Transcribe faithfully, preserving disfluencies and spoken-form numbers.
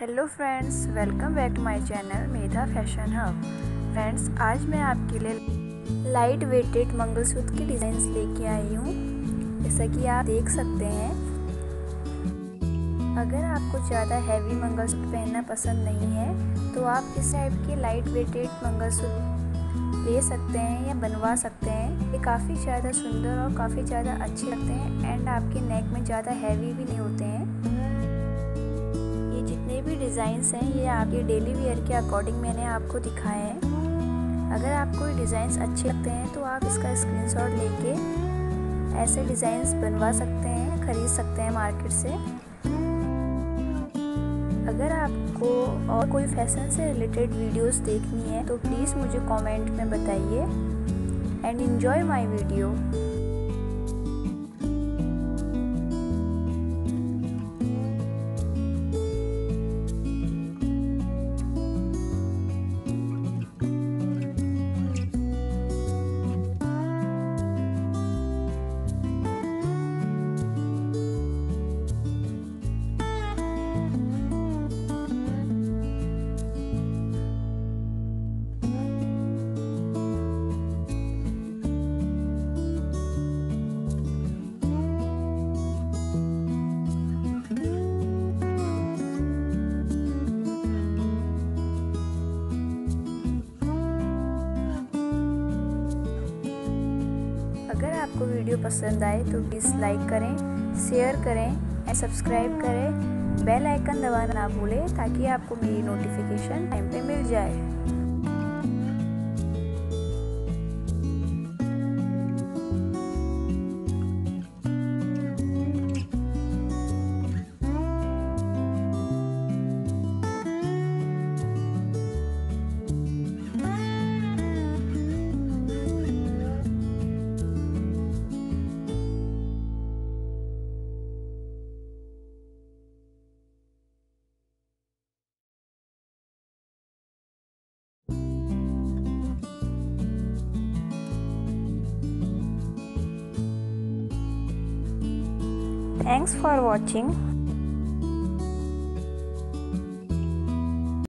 Hello friends, welcome back to my channel Medha fashion hub. Friends, आज मैं आपके लिए लाइट वेटेड मंगलसूत्र की डिज़ाइंस लेके आई हूँ। जैसा कि आप देख सकते हैं, अगर आपको ज़्यादा हैवी मंगलसूत्र पहनना पसंद नहीं है तो आप इस टाइप के लाइट वेटेड मंगलसूत्र ले सकते हैं या बनवा सकते हैं। ये काफ़ी ज़्यादा सुंदर और काफ़ी ज़्यादा अच्छे लगते हैं एंड आपके नेक में ज़्यादा हैवी भी नहीं होते हैं। जितने भी डिज़ाइंस हैं ये आपके डेली वेयर के अकॉर्डिंग मैंने आपको दिखाए हैं। अगर आपको ये डिज़ाइंस अच्छे लगते हैं तो आप इसका स्क्रीनशॉट लेके ऐसे डिज़ाइंस बनवा सकते हैं, ख़रीद सकते हैं मार्केट से। अगर आपको और कोई फैशन से रिलेटेड वीडियोस देखनी है तो प्लीज़ मुझे कमेंट में बताइए एंड एंजॉय माय वीडियो। अगर आपको वीडियो पसंद आए तो प्लीज़ लाइक करें, शेयर करें एंड सब्सक्राइब करें। बेल आइकन दबाना ना भूलें ताकि आपको मेरी नोटिफिकेशन टाइम पे मिल जाए। Thanks for watching.